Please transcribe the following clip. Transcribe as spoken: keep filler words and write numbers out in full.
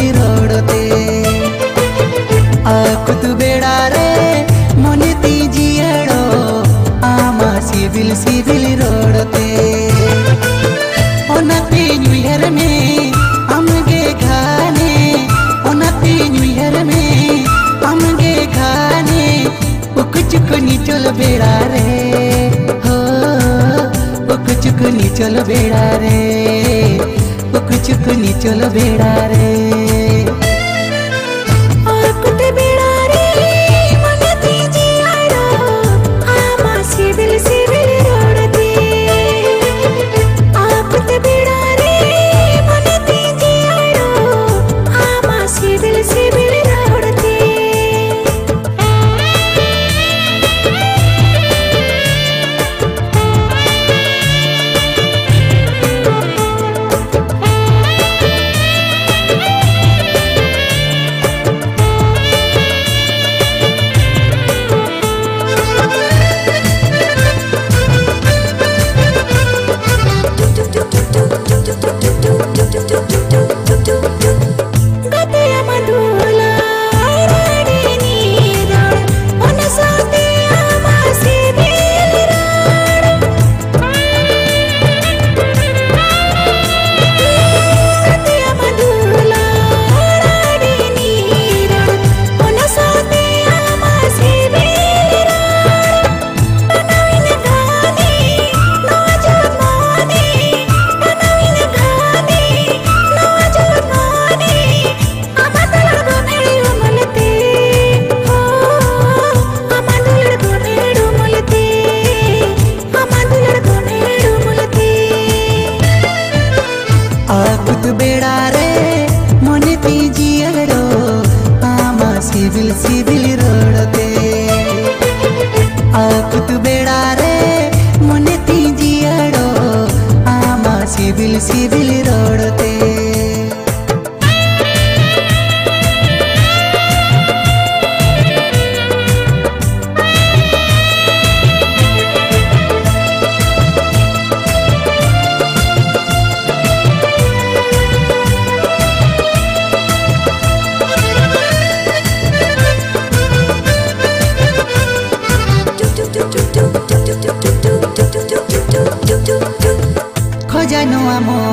civil रोडते आकुत बेड़ा रे मने तीजियाड़ो आमा सिविल सिविल रोडते ओनाते न्यू ईयर में हमगे खाने ओनाते न्यू ईयर में हमगे खाने उक चुक निचल बेड़ा रे हो उक चुक निचल बेड़ा रे उक चुक निचल बेड़ा रे आकुत बेड़ा रे मने तीजियाड़ो आमा सिविल सिविल रोडते आकुत बेड़ा रे मने तीजियाड़ो आमा सिविल सिविल रोडते खजानो आमो